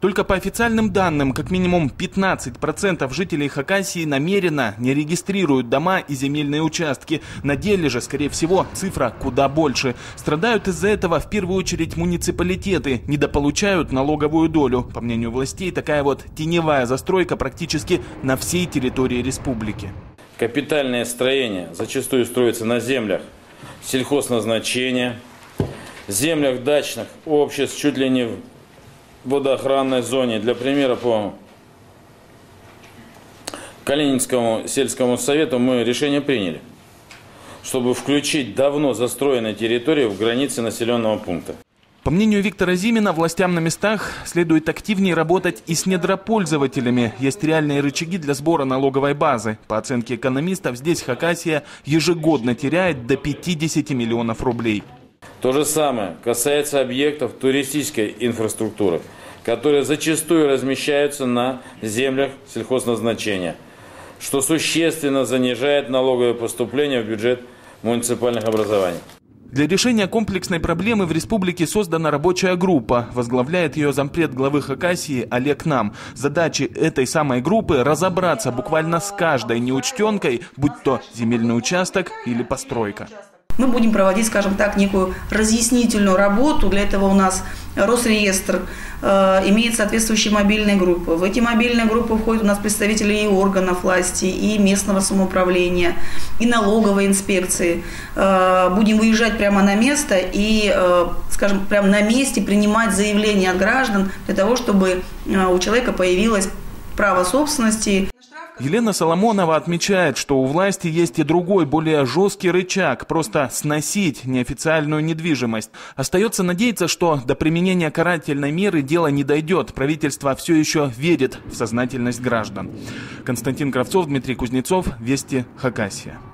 Только по официальным данным, как минимум 15% жителей Хакасии намеренно не регистрируют дома и земельные участки. На деле же, скорее всего, цифра куда больше. Страдают из-за этого в первую очередь муниципалитеты, недополучают налоговую долю. По мнению властей, такая вот теневая застройка практически на всей территории республики. Капитальные строения зачастую строятся на землях сельхозназначения, землях дачных обществ, чуть ли не в водоохранной зоне. Для примера, по Калининскому сельскому совету мы решение приняли, чтобы включить давно застроенные территории в границы населенного пункта. По мнению Виктора Зимина, властям на местах следует активнее работать и с недропользователями. Есть реальные рычаги для сбора налоговой базы. По оценке экономистов, здесь Хакасия ежегодно теряет до 50 миллионов рублей. То же самое касается объектов туристической инфраструктуры, которые зачастую размещаются на землях сельхозназначения, что существенно занижает налоговые поступления в бюджет муниципальных образований. Для решения комплексной проблемы в республике создана рабочая группа. Возглавляет ее зампред главы Хакасии Олег Нам. Задача этой самой группы – разобраться буквально с каждой неучтенкой, будь то земельный участок или постройка. Мы будем проводить, скажем так, некую разъяснительную работу. Для этого у нас Росреестр имеет соответствующие мобильные группы. В эти мобильные группы входят у нас представители и органов власти, и местного самоуправления, и налоговой инспекции. Будем выезжать прямо на место и, скажем, прямо на месте принимать заявления от граждан для того, чтобы у человека появилось право собственности. Елена Соломонова отмечает, что у власти есть и другой, более жесткий рычаг – просто сносить неофициальную недвижимость. Остается надеяться, что до применения карательной меры дело не дойдет. Правительство все еще верит в сознательность граждан. Константин Кравцов, Дмитрий Кузнецов, Вести, Хакасия.